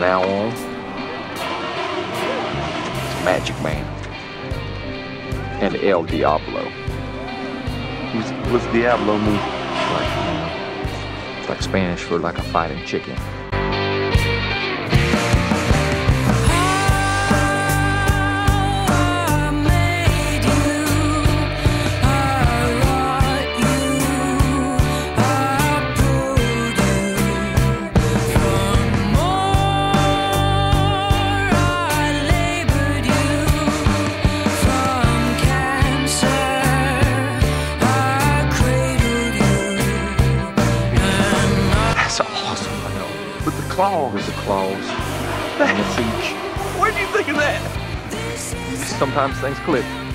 now on, it's Magic Man and El Diablo. What's Diablo mean? It's like Spanish for like a fighting chicken. With the claws. With the claws and the beach. Where'd you think of that? Sometimes things click.